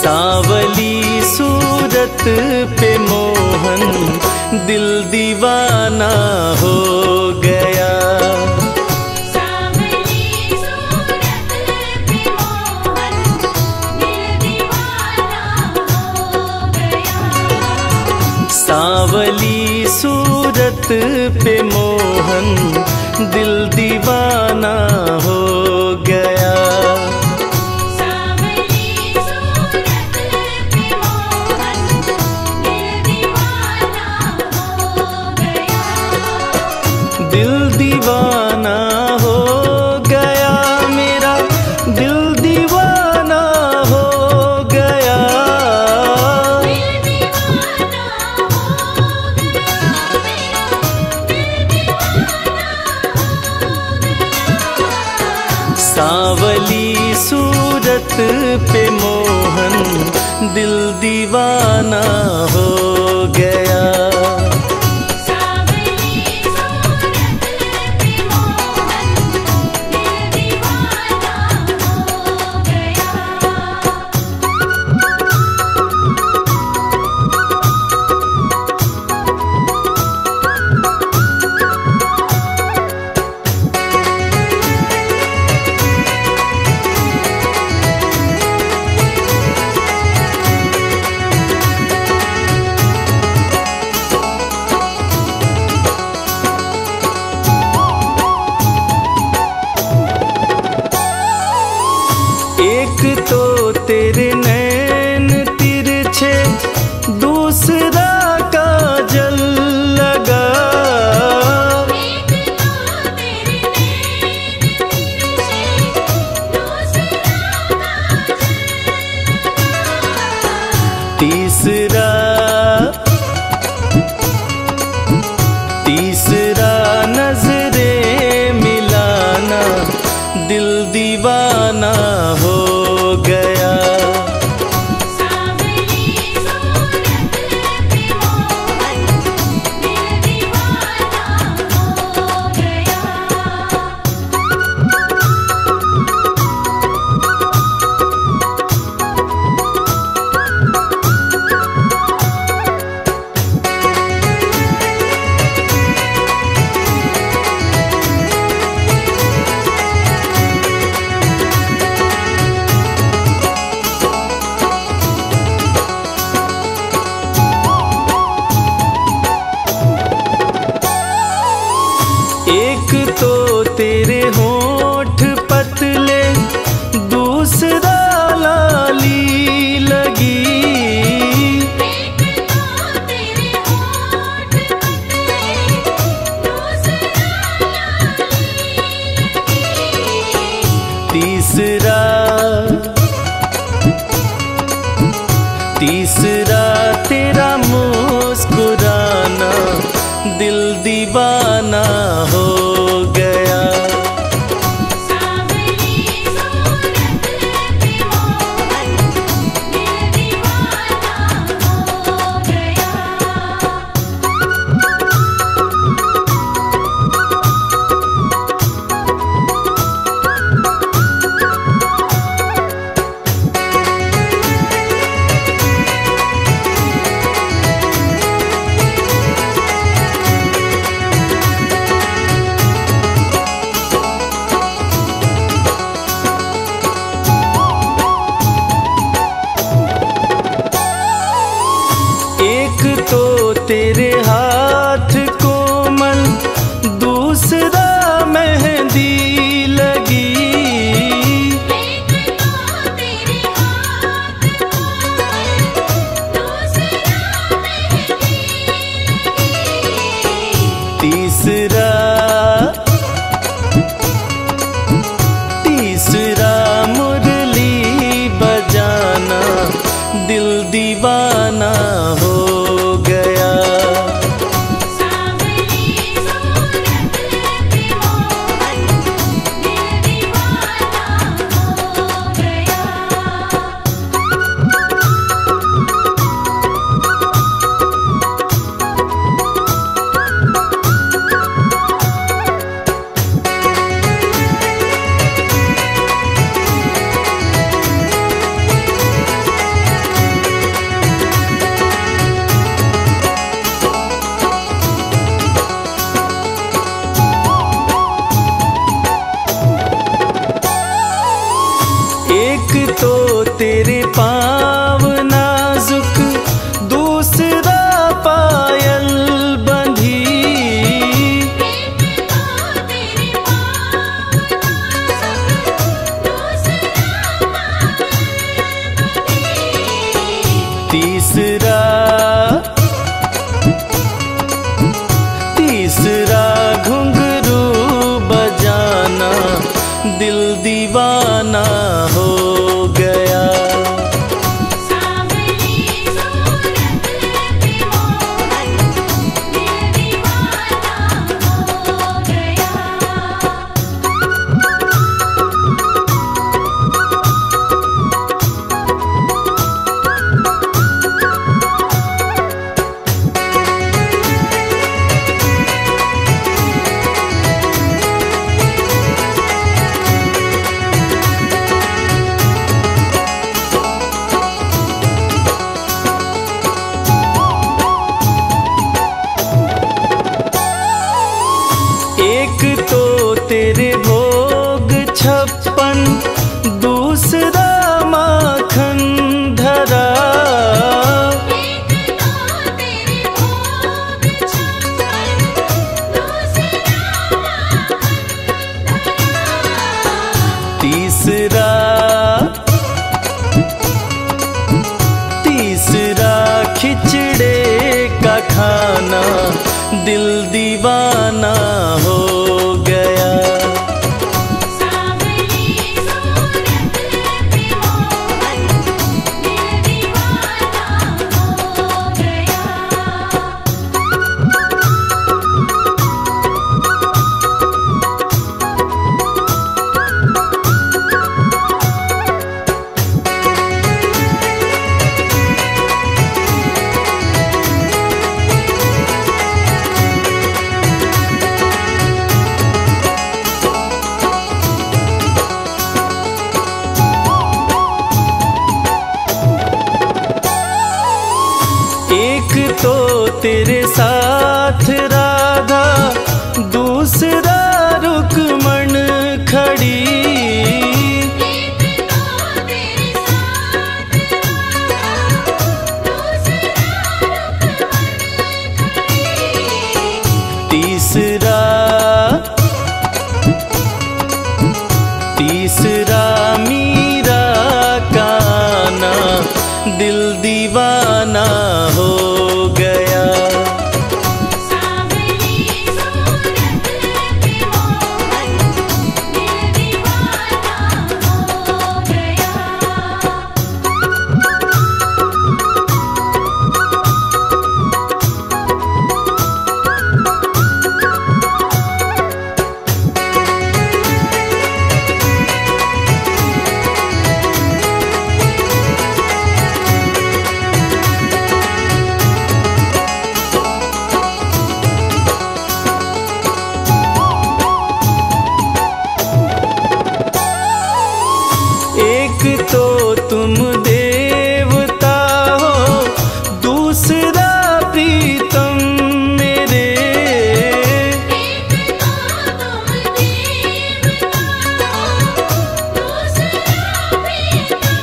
सांवली सूरत पे मोहन दिल दीवाना हो गया। सांवली सूरत पे मोहन दिल दीवाना हो गया। सांवली सूरत पे मोहन दिल दीवाना हो गया। दिल दीवाना हो गया, मेरा दिल दीवाना हो गया। सांवली सूरत पे मोहन दिल दीवाना हो गया। एक तो तेरे नैन तिरछे, दूसरा काजल लगा। एक तो तेरे नैन तिरछे, दूसरा तीसरा नजरे मिलाना दिल दीवाना हो गया। सांवली सूरत पे मोहन दिल दीवाना हो गया। एक तो तेरे होठ पतले, दूसरा लाली लगी। एक तो तेरे होठ पतले, दूसरा तीसरा तेरा मुस्कुराना दिल दीवाना हो गया। सांवली सूरत पे मोहन दिल दीवाना हो गया। तेरे पाँव नाजुक, दूसरा पायल बंधी। तीसरा घुंघरू बजाना, दिल दीवाना हो गया। सांवली सूरत पे मोहन, दिल दीवाना हो गया। एक तो तेरे भोग 56, दूसरा माखन धरा। एक तो तेरे भोग 56, दूसरा माखन धरा। तीसरा खिचड़े का खाना, दिल दीवाना हो गया। सांवली सूरत पे मोहन, दिल दीवाना हो गया। एक तो तेरे साथ राधा, दूसरा रुक्मण खड़ी। एक तो तेरे साथ राधा, दूसरा रुक्मण खड़ी। तीसरा मीरा का आना, दिल दीवाना हो गया। सांवली सूरत पे मोहन, दिल दीवाना हो गया। एक तो तुम देवता हो, दूसरा प्रीतम मेरे। एक तो तुम देवता हो, दूसरा प्रीतम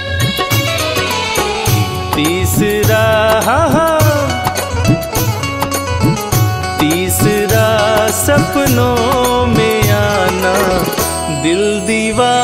मेरे। तीसरा सपनों में आना, दिल दीवाना